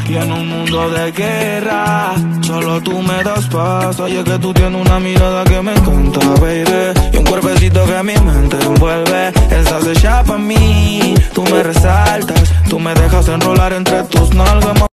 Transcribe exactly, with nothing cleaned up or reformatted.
Y en un mundo de guerra, solo tú me das paz. Oye, que tú tienes una mirada que me encanta, baby, y un cuerpecito que mi mente envuelve. Estás hecha pa' mí, tú me resaltas, tú me dejas enrolar entre tus nalgas.